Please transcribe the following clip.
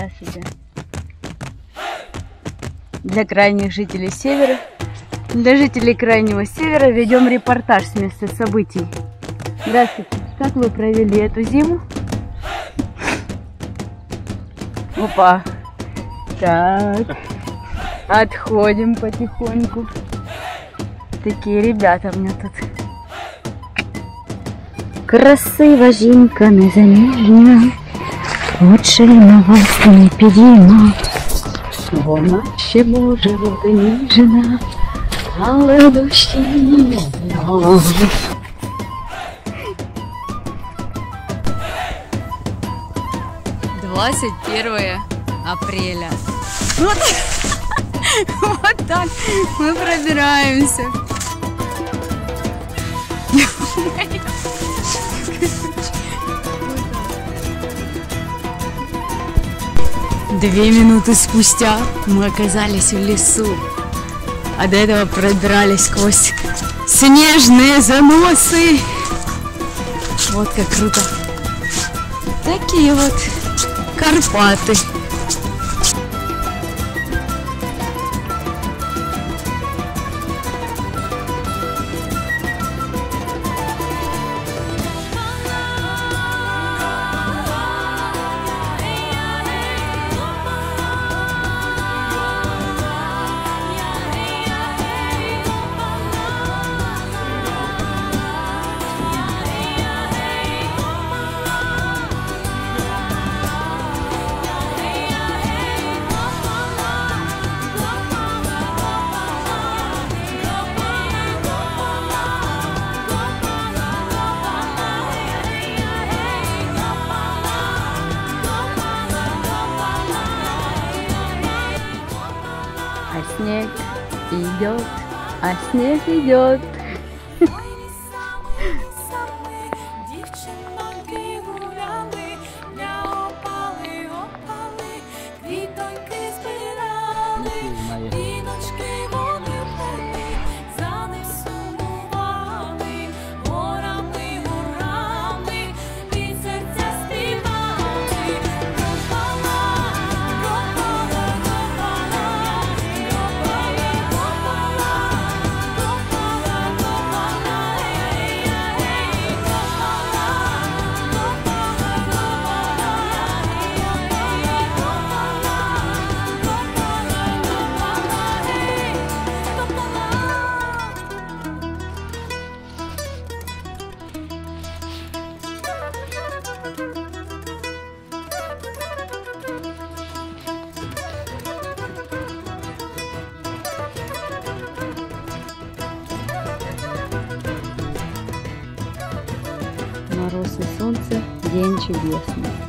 Здравствуйте. Для крайних жителей севера, для жителей крайнего севера ведем репортаж с места событий. Здравствуйте. Как вы провели эту зиму? Опа. Так. Отходим потихоньку. Такие ребята у меня тут. Красива жінка незаміжня, очей на вас не підійма. Вона ще може бути ніжна, але душі не може. «21 апреля». Вот так мы пробираемся. Две минуты спустя мы оказались в лесу, а до этого пробирались сквозь снежные заносы. Вот как круто. Такие вот Карпаты. А снег идет, а снег идет. Мороз и солнце, день чудесный.